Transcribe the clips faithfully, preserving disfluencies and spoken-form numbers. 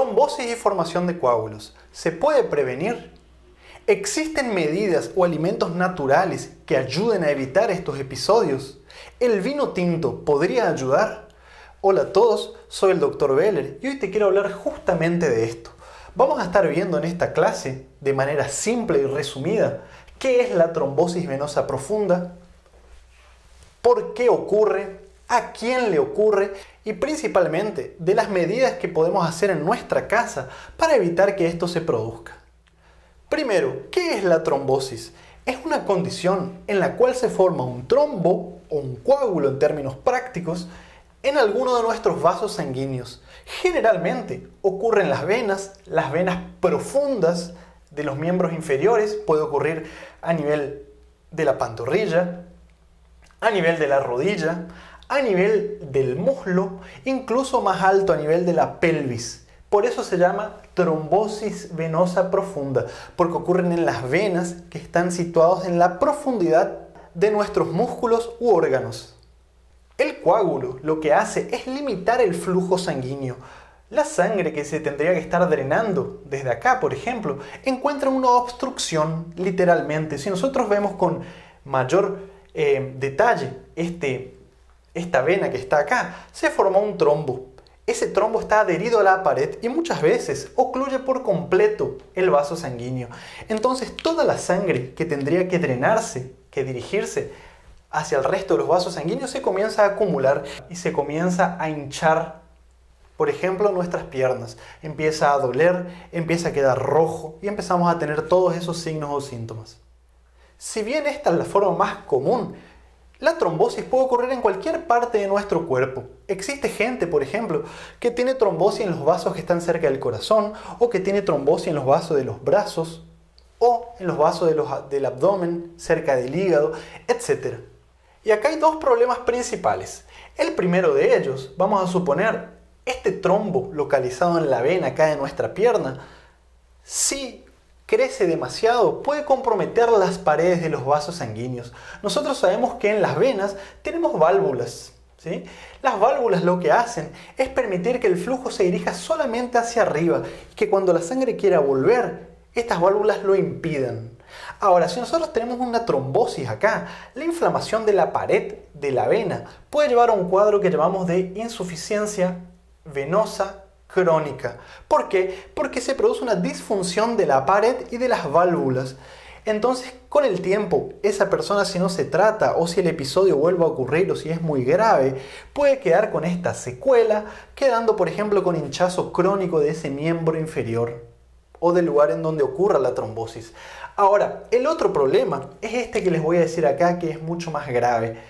Trombosis y formación de coágulos. ¿Se puede prevenir? ¿Existen medidas o alimentos naturales que ayuden a evitar estos episodios? ¿El vino tinto podría ayudar? Hola a todos, soy el doctor Beller y hoy te quiero hablar justamente de esto. Vamos a estar viendo en esta clase, de manera simple y resumida, qué es la trombosis venosa profunda, por qué ocurre, a quién le ocurre y principalmente de las medidas que podemos hacer en nuestra casa para evitar que esto se produzca. Primero, ¿qué es la trombosis? Es una condición en la cual se forma un trombo o un coágulo en términos prácticos en alguno de nuestros vasos sanguíneos. Generalmente ocurre en las venas, las venas profundas de los miembros inferiores, puede ocurrir a nivel de la pantorrilla, a nivel de la rodilla, a nivel del muslo, incluso más alto a nivel de la pelvis. Por eso se llama trombosis venosa profunda, porque ocurren en las venas que están situadas en la profundidad de nuestros músculos u órganos. El coágulo lo que hace es limitar el flujo sanguíneo. La sangre que se tendría que estar drenando desde acá, por ejemplo, encuentra una obstrucción, literalmente. Si nosotros vemos con mayor eh, detalle este, esta vena que está acá, se formó un trombo. Ese trombo está adherido a la pared y muchas veces ocluye por completo el vaso sanguíneo. Entonces toda la sangre que tendría que drenarse, que dirigirse hacia el resto de los vasos sanguíneos se comienza a acumular y se comienza a hinchar. Por ejemplo, nuestras piernas. Empieza a doler, empieza a quedar rojo y empezamos a tener todos esos signos o síntomas. Si bien esta es la forma más común, la trombosis puede ocurrir en cualquier parte de nuestro cuerpo. Existe gente, por ejemplo, que tiene trombosis en los vasos que están cerca del corazón, o que tiene trombosis en los vasos de los brazos, o en los vasos de los, del abdomen, cerca del hígado, etcétera. Y acá hay dos problemas principales. El primero de ellos, vamos a suponer, este trombo localizado en la vena acá de nuestra pierna, si crece demasiado, puede comprometer las paredes de los vasos sanguíneos. Nosotros sabemos que en las venas tenemos válvulas, ¿sí? Las válvulas lo que hacen es permitir que el flujo se dirija solamente hacia arriba y que cuando la sangre quiera volver, estas válvulas lo impidan. Ahora, si nosotros tenemos una trombosis acá, la inflamación de la pared de la vena puede llevar a un cuadro que llamamos de insuficiencia venosa crónica. ¿Por qué? Porque se produce una disfunción de la pared y de las válvulas. Entonces, con el tiempo, esa persona, si no se trata o si el episodio vuelve a ocurrir o si es muy grave, puede quedar con esta secuela, quedando, por ejemplo, con hinchazo crónico de ese miembro inferior o del lugar en donde ocurra la trombosis. Ahora, el otro problema es este que les voy a decir acá, que es mucho más grave.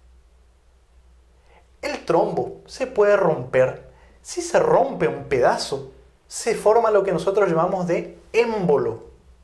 El trombo se puede romper. Si se rompe un pedazo, se forma lo que nosotros llamamos de émbolo.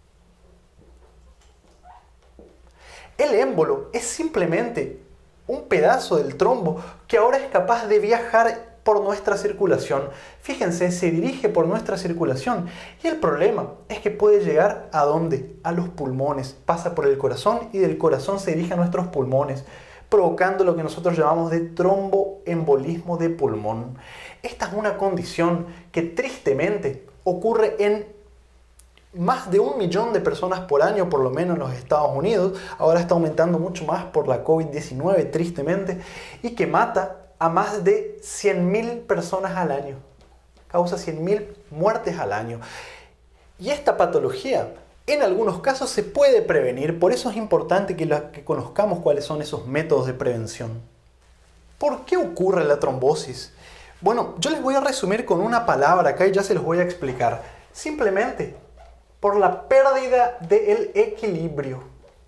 El émbolo es simplemente un pedazo del trombo que ahora es capaz de viajar por nuestra circulación. Fíjense, se dirige por nuestra circulación y el problema es que puede llegar ¿a dónde? A los pulmones. Pasa por el corazón y del corazón se dirige a nuestros pulmones, provocando lo que nosotros llamamos de tromboembolismo de pulmón. Esta es una condición que tristemente ocurre en más de un millón de personas por año, por lo menos en los Estados Unidos. Ahora está aumentando mucho más por la COVID diecinueve, tristemente, y que mata a más de cien mil personas al año. Causa cien mil muertes al año. Y esta patología, en algunos casos, se puede prevenir. Por eso es importante que, la, que conozcamos cuáles son esos métodos de prevención. ¿Por qué ocurre la trombosis? Bueno, yo les voy a resumir con una palabra acá y ya se los voy a explicar. Simplemente por la pérdida del equilibrio.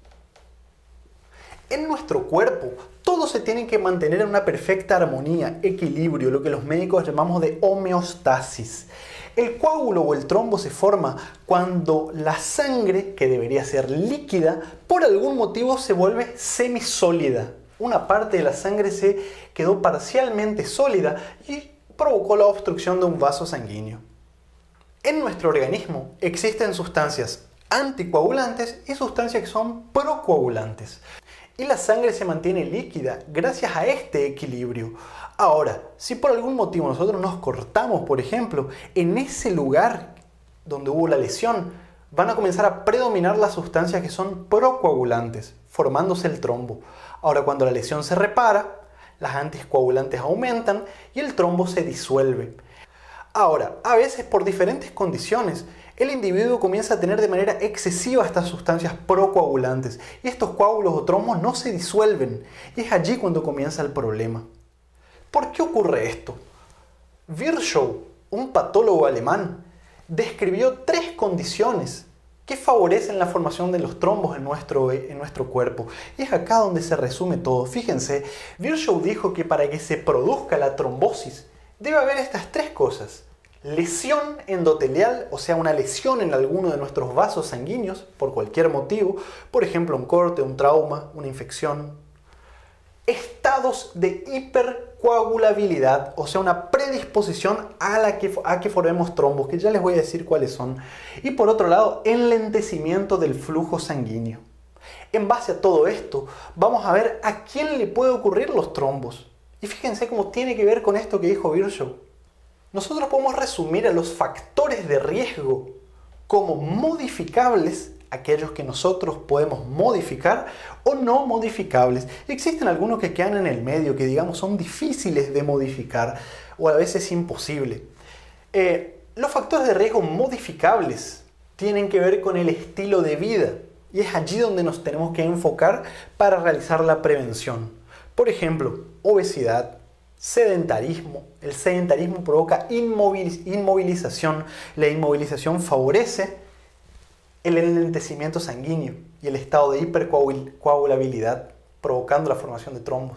En nuestro cuerpo, todo se tiene que mantener en una perfecta armonía, equilibrio, lo que los médicos llamamos de homeostasis. El coágulo o el trombo se forma cuando la sangre, que debería ser líquida, por algún motivo se vuelve semisólida. Una parte de la sangre se quedó parcialmente sólida y provocó la obstrucción de un vaso sanguíneo. En nuestro organismo existen sustancias anticoagulantes y sustancias que son procoagulantes. Y la sangre se mantiene líquida gracias a este equilibrio. Ahora, si por algún motivo nosotros nos cortamos, por ejemplo, en ese lugar donde hubo la lesión, van a comenzar a predominar las sustancias que son procoagulantes, formándose el trombo. Ahora, cuando la lesión se repara, las anticoagulantes aumentan y el trombo se disuelve. Ahora, a veces por diferentes condiciones, el individuo comienza a tener de manera excesiva estas sustancias procoagulantes y estos coágulos o trombos no se disuelven y es allí cuando comienza el problema. ¿Por qué ocurre esto? Virchow, un patólogo alemán, describió tres condiciones que favorecen la formación de los trombos en nuestro, en nuestro cuerpo. Y es acá donde se resume todo. Fíjense, Virchow dijo que para que se produzca la trombosis debe haber estas tres cosas. Lesión endotelial, o sea, una lesión en alguno de nuestros vasos sanguíneos por cualquier motivo, por ejemplo, un corte, un trauma, una infección. Estados de hipercoagulabilidad, o sea, una predisposición a, la que, a que formemos trombos, que ya les voy a decir cuáles son. Y por otro lado, enlentecimiento del flujo sanguíneo. En base a todo esto, vamos a ver a quién le puede ocurrir los trombos. Y fíjense cómo tiene que ver con esto que dijo Virchow. Nosotros podemos resumir a los factores de riesgo como modificables, aquellos que nosotros podemos modificar, o no modificables. Y existen algunos que quedan en el medio, que digamos son difíciles de modificar o a veces imposible. Eh, los factores de riesgo modificables tienen que ver con el estilo de vida y es allí donde nos tenemos que enfocar para realizar la prevención. Por ejemplo, obesidad, sedentarismo. El sedentarismo provoca inmoviliz- inmovilización. La inmovilización favorece el enlentecimiento sanguíneo y el estado de hipercoagulabilidad, provocando la formación de trombos.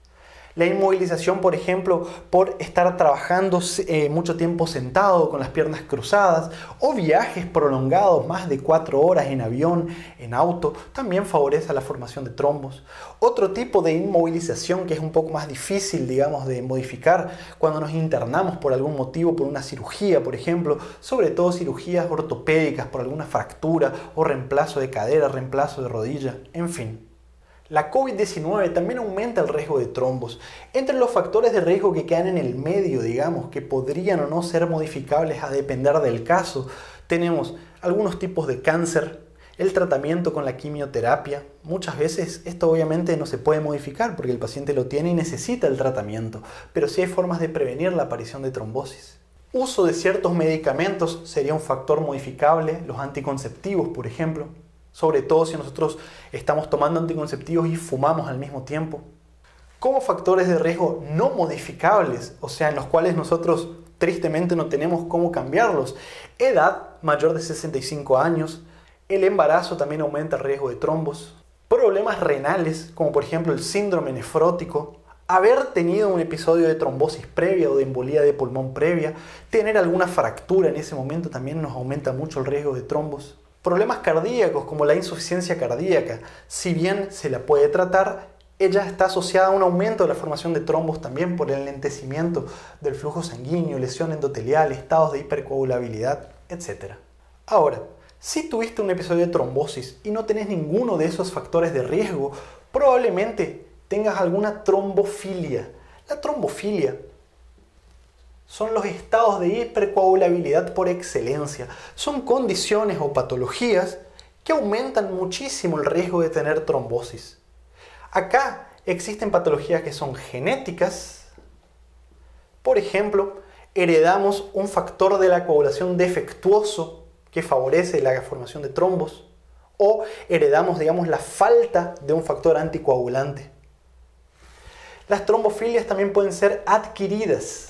La inmovilización, por ejemplo, por estar trabajando eh, mucho tiempo sentado con las piernas cruzadas o viajes prolongados, más de cuatro horas en avión, en auto, también favorece la formación de trombos. Otro tipo de inmovilización que es un poco más difícil, digamos, de modificar cuando nos internamos por algún motivo, por una cirugía, por ejemplo, sobre todo cirugías ortopédicas por alguna fractura o reemplazo de cadera, reemplazo de rodilla, en fin. La COVID diecinueve también aumenta el riesgo de trombos. Entre los factores de riesgo que quedan en el medio, digamos, que podrían o no ser modificables a depender del caso, tenemos algunos tipos de cáncer, el tratamiento con la quimioterapia. Muchas veces esto obviamente no se puede modificar porque el paciente lo tiene y necesita el tratamiento, pero sí hay formas de prevenir la aparición de trombosis. Uso de ciertos medicamentos sería un factor modificable, los anticonceptivos, por ejemplo. Sobre todo si nosotros estamos tomando anticonceptivos y fumamos al mismo tiempo. Como factores de riesgo no modificables, o sea, en los cuales nosotros tristemente no tenemos cómo cambiarlos. Edad mayor de sesenta y cinco años, el embarazo también aumenta el riesgo de trombos. Problemas renales, como por ejemplo el síndrome nefrótico, haber tenido un episodio de trombosis previa o de embolía de pulmón previa, tener alguna fractura en ese momento también nos aumenta mucho el riesgo de trombos. Problemas cardíacos como la insuficiencia cardíaca, si bien se la puede tratar, ella está asociada a un aumento de la formación de trombos también por el enlentecimiento del flujo sanguíneo, lesión endotelial, estados de hipercoagulabilidad, etcétera. Ahora, si tuviste un episodio de trombosis y no tenés ninguno de esos factores de riesgo, probablemente tengas alguna trombofilia. La trombofilia son los estados de hipercoagulabilidad por excelencia. Son condiciones o patologías que aumentan muchísimo el riesgo de tener trombosis. Acá existen patologías que son genéticas. Por ejemplo, heredamos un factor de la coagulación defectuoso que favorece la formación de trombos. O heredamos, digamos, la falta de un factor anticoagulante. Las trombofilias también pueden ser adquiridas.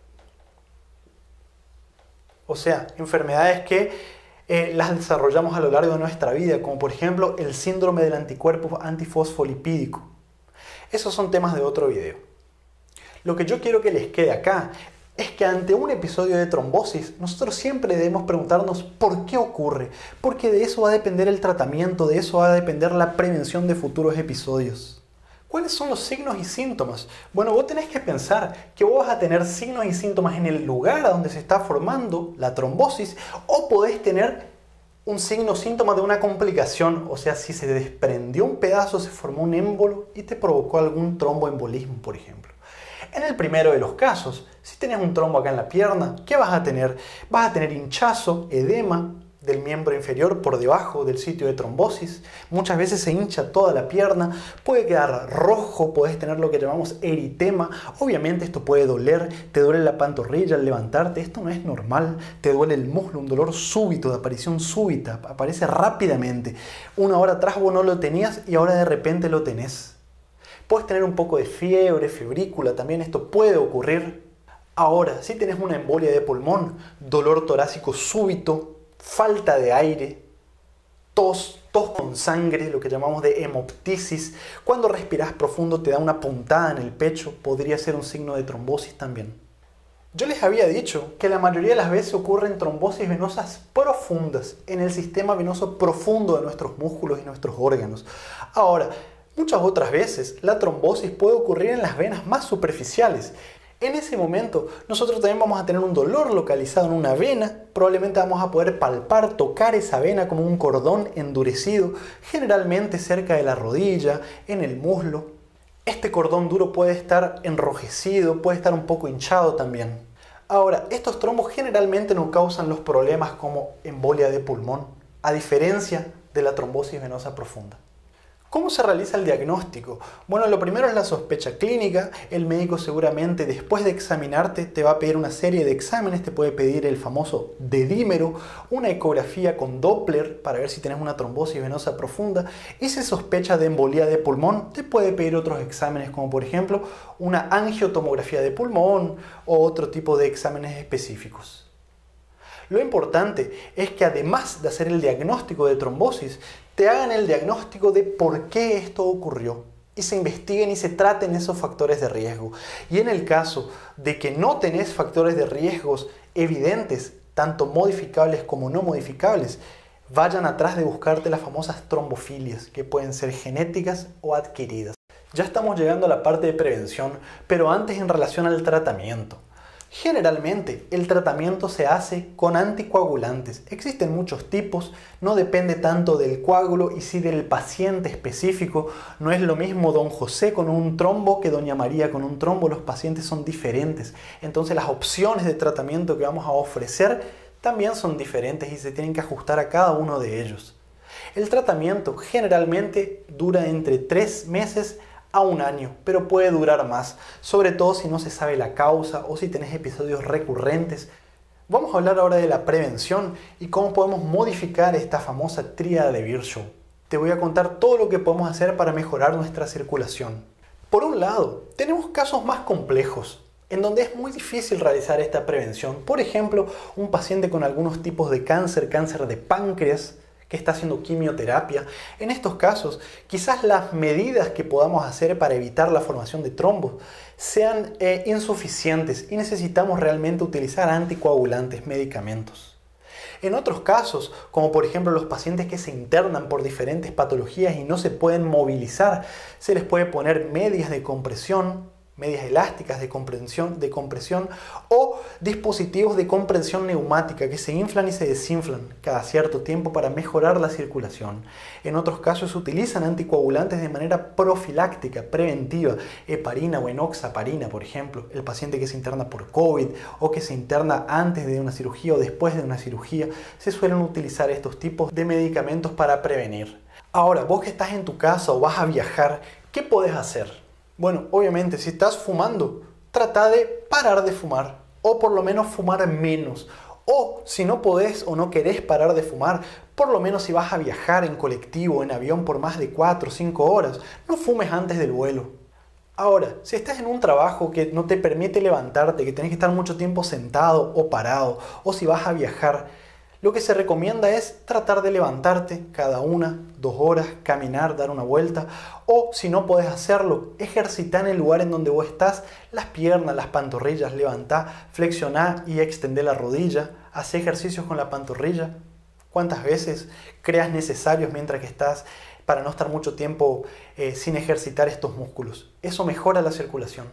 O sea, enfermedades que eh, las desarrollamos a lo largo de nuestra vida, como por ejemplo el síndrome del anticuerpo antifosfolipídico. Esos son temas de otro video. Lo que yo quiero que les quede acá es que ante un episodio de trombosis, nosotros siempre debemos preguntarnos por qué ocurre, porque de eso va a depender el tratamiento, de eso va a depender la prevención de futuros episodios. ¿Cuáles son los signos y síntomas? Bueno, vos tenés que pensar que vos vas a tener signos y síntomas en el lugar a donde se está formando la trombosis o podés tener un signo o síntoma de una complicación, o sea, si se desprendió un pedazo, se formó un émbolo y te provocó algún tromboembolismo, por ejemplo. En el primero de los casos, si tenés un trombo acá en la pierna, ¿qué vas a tener? Vas a tener hinchazo, edema del miembro inferior por debajo del sitio de trombosis. Muchas veces se hincha toda la pierna, puede quedar rojo, puedes tener lo que llamamos eritema. Obviamente esto puede doler, te duele la pantorrilla al levantarte, esto no es normal. Te duele el muslo, un dolor súbito, de aparición súbita, aparece rápidamente. Una hora atrás vos no lo tenías y ahora de repente lo tenés. Puedes tener un poco de fiebre, febrícula, también esto puede ocurrir. Ahora, si tenés una embolia de pulmón, dolor torácico súbito, falta de aire, tos, tos con sangre, lo que llamamos de hemoptisis. Cuando respiras profundo te da una puntada en el pecho, podría ser un signo de trombosis también. Yo les había dicho que la mayoría de las veces ocurren trombosis venosas profundas en el sistema venoso profundo de nuestros músculos y nuestros órganos. Ahora, muchas otras veces la trombosis puede ocurrir en las venas más superficiales. En ese momento nosotros también vamos a tener un dolor localizado en una vena, probablemente vamos a poder palpar, tocar esa vena como un cordón endurecido, generalmente cerca de la rodilla, en el muslo. Este cordón duro puede estar enrojecido, puede estar un poco hinchado también. Ahora, estos trombos generalmente no causan los problemas como embolia de pulmón, a diferencia de la trombosis venosa profunda. ¿Cómo se realiza el diagnóstico? Bueno, lo primero es la sospecha clínica. El médico seguramente después de examinarte te va a pedir una serie de exámenes, te puede pedir el famoso dedímero, una ecografía con Doppler para ver si tienes una trombosis venosa profunda y si sospecha de embolía de pulmón, te puede pedir otros exámenes como por ejemplo una angiotomografía de pulmón o otro tipo de exámenes específicos. Lo importante es que además de hacer el diagnóstico de trombosis, te hagan el diagnóstico de por qué esto ocurrió y se investiguen y se traten esos factores de riesgo. Y en el caso de que no tenés factores de riesgos evidentes, tanto modificables como no modificables, vayan atrás de buscarte las famosas trombofilias, que pueden ser genéticas o adquiridas. Ya estamos llegando a la parte de prevención, pero antes en relación al tratamiento. Generalmente el tratamiento se hace con anticoagulantes. Existen muchos tipos, no depende tanto del coágulo y sí del paciente específico. No es lo mismo don José con un trombo que doña María con un trombo, los pacientes son diferentes. Entonces las opciones de tratamiento que vamos a ofrecer también son diferentes y se tienen que ajustar a cada uno de ellos. El tratamiento generalmente dura entre tres meses a un año, pero puede durar más, sobre todo si no se sabe la causa o si tenés episodios recurrentes. Vamos a hablar ahora de la prevención y cómo podemos modificar esta famosa tríada de Virchow. Te voy a contar todo lo que podemos hacer para mejorar nuestra circulación. Por un lado, tenemos casos más complejos, en donde es muy difícil realizar esta prevención. Por ejemplo, un paciente con algunos tipos de cáncer, cáncer de páncreas, que está haciendo quimioterapia. En estos casos, quizás las medidas que podamos hacer para evitar la formación de trombos sean eh, insuficientes y necesitamos realmente utilizar anticoagulantes, medicamentos. En otros casos, como por ejemplo los pacientes que se internan por diferentes patologías y no se pueden movilizar, se les puede poner medias de compresión, medias elásticas de compresión, de compresión o dispositivos de comprensión neumática que se inflan y se desinflan cada cierto tiempo para mejorar la circulación. En otros casos se utilizan anticoagulantes de manera profiláctica, preventiva, heparina o enoxaparina, por ejemplo, el paciente que se interna por COVID o que se interna antes de una cirugía o después de una cirugía, se suelen utilizar estos tipos de medicamentos para prevenir. Ahora, vos que estás en tu casa o vas a viajar, ¿qué podés hacer? Bueno, obviamente, si estás fumando, trata de parar de fumar o por lo menos fumar menos. O si no podés o no querés parar de fumar, por lo menos si vas a viajar en colectivo o en avión por más de cuatro o cinco horas, no fumes antes del vuelo. Ahora, si estás en un trabajo que no te permite levantarte, que tenés que estar mucho tiempo sentado o parado, o si vas a viajar, lo que se recomienda es tratar de levantarte cada una, dos horas, caminar, dar una vuelta, o si no podés hacerlo, ejercita en el lugar en donde vos estás las piernas, las pantorrillas, levantá, flexioná y extendé la rodilla, haz ejercicios con la pantorrilla. ¿Cuántas veces creas necesarios mientras que estás para no estar mucho tiempo eh, sin ejercitar estos músculos? Eso mejora la circulación.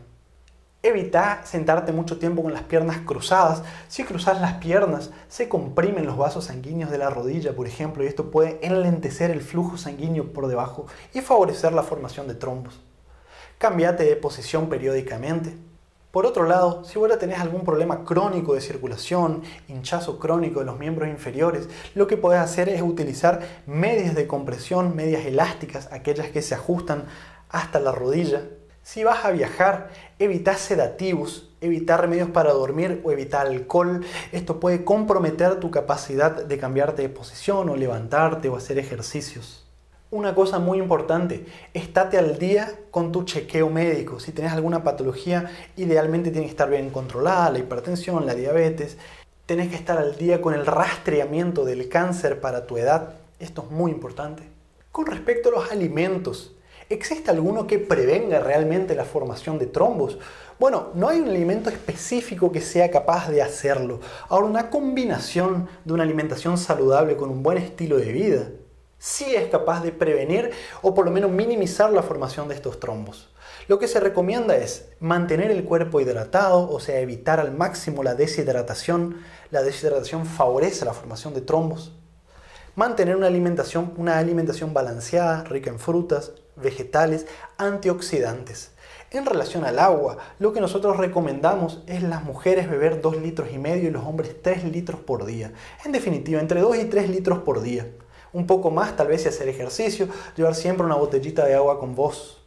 Evita sentarte mucho tiempo con las piernas cruzadas. Si cruzas las piernas, se comprimen los vasos sanguíneos de la rodilla, por ejemplo, y esto puede enlentecer el flujo sanguíneo por debajo y favorecer la formación de trombos. Cámbiate de posición periódicamente. Por otro lado, si ahora tenés algún problema crónico de circulación, hinchazo crónico de los miembros inferiores, lo que podés hacer es utilizar medias de compresión, medias elásticas, aquellas que se ajustan hasta la rodilla. Si vas a viajar, evita sedativos, evita remedios para dormir o evita alcohol. Esto puede comprometer tu capacidad de cambiarte de posición o levantarte o hacer ejercicios. Una cosa muy importante, estate al día con tu chequeo médico. Si tienes alguna patología, idealmente tiene que estar bien controlada, la hipertensión, la diabetes. Tenés que estar al día con el rastreamiento del cáncer para tu edad. Esto es muy importante. Con respecto a los alimentos, ¿existe alguno que prevenga realmente la formación de trombos? Bueno, no hay un alimento específico que sea capaz de hacerlo. Ahora, una combinación de una alimentación saludable con un buen estilo de vida sí es capaz de prevenir o por lo menos minimizar la formación de estos trombos. Lo que se recomienda es mantener el cuerpo hidratado, o sea, evitar al máximo la deshidratación. La deshidratación favorece la formación de trombos. Mantener una alimentación, una alimentación balanceada, rica en frutas, vegetales, antioxidantes. En relación al agua, lo que nosotros recomendamos es las mujeres beber dos litros y medio y los hombres tres litros por día. En definitiva, entre dos y tres litros por día. Un poco más, tal vez si hacer ejercicio, llevar siempre una botellita de agua con vos.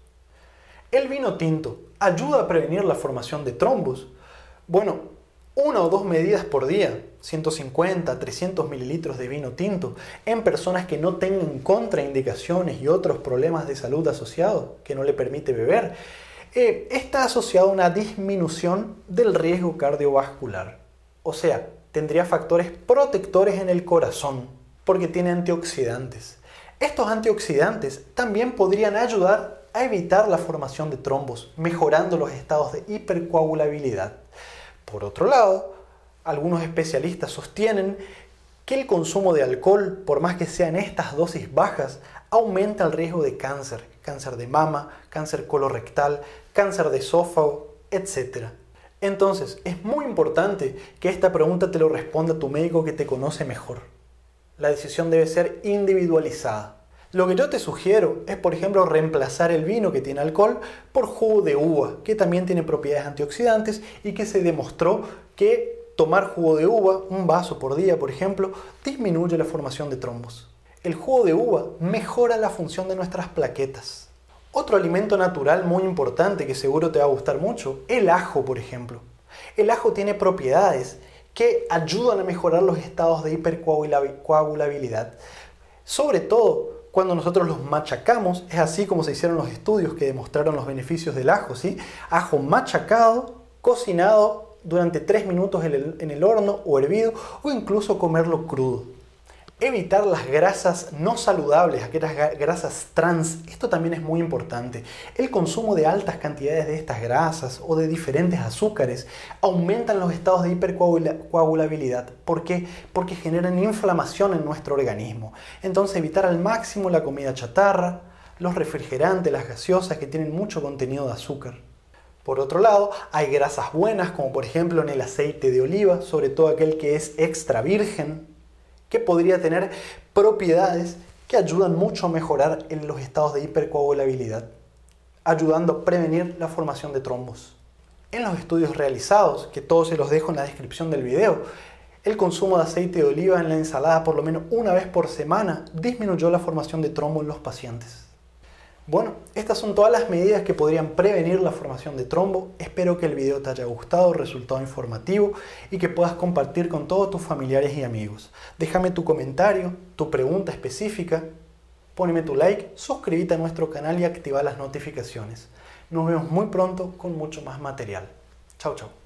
El vino tinto ayuda a prevenir la formación de trombos. Bueno, una o dos medidas por día, ciento cincuenta, trescientos mililitros de vino tinto, en personas que no tengan contraindicaciones y otros problemas de salud asociados, que no le permite beber, eh, está asociado a una disminución del riesgo cardiovascular. O sea, tendría factores protectores en el corazón, porque tiene antioxidantes. Estos antioxidantes también podrían ayudar a evitar la formación de trombos, mejorando los estados de hipercoagulabilidad. Por otro lado, algunos especialistas sostienen que el consumo de alcohol, por más que sean estas dosis bajas, aumenta el riesgo de cáncer, cáncer de mama, cáncer colorectal, cáncer de esófago, etcétera. Entonces, es muy importante que esta pregunta te lo responda tu médico que te conoce mejor. La decisión debe ser individualizada. Lo que yo te sugiero es, por ejemplo, reemplazar el vino que tiene alcohol por jugo de uva, que también tiene propiedades antioxidantes y que se demostró que tomar jugo de uva, un vaso por día, por ejemplo, disminuye la formación de trombos. El jugo de uva mejora la función de nuestras plaquetas. Otro alimento natural muy importante que seguro te va a gustar mucho, el ajo, por ejemplo. El ajo tiene propiedades que ayudan a mejorar los estados de hipercoagulabilidad. Sobre todo cuando nosotros los machacamos, es así como se hicieron los estudios que demostraron los beneficios del ajo, ¿sí? Ajo machacado, cocinado durante tres minutos en el, en el horno o hervido, o incluso comerlo crudo. Evitar las grasas no saludables, aquellas grasas trans, esto también es muy importante. El consumo de altas cantidades de estas grasas o de diferentes azúcares aumentan los estados de hipercoagulabilidad. ¿Por qué? Porque generan inflamación en nuestro organismo. Entonces evitar al máximo la comida chatarra, los refrigerantes, las gaseosas que tienen mucho contenido de azúcar. Por otro lado, hay grasas buenas como por ejemplo en el aceite de oliva, sobre todo aquel que es extra virgen, que podría tener propiedades que ayudan mucho a mejorar en los estados de hipercoagulabilidad, ayudando a prevenir la formación de trombos. En los estudios realizados, que todos se los dejo en la descripción del video, el consumo de aceite de oliva en la ensalada por lo menos una vez por semana disminuyó la formación de trombo en los pacientes. Bueno, estas son todas las medidas que podrían prevenir la formación de trombo. Espero que el video te haya gustado, resultado informativo y que puedas compartir con todos tus familiares y amigos. Déjame tu comentario, tu pregunta específica, poneme tu like, suscríbete a nuestro canal y activa las notificaciones. Nos vemos muy pronto con mucho más material. Chau, chau.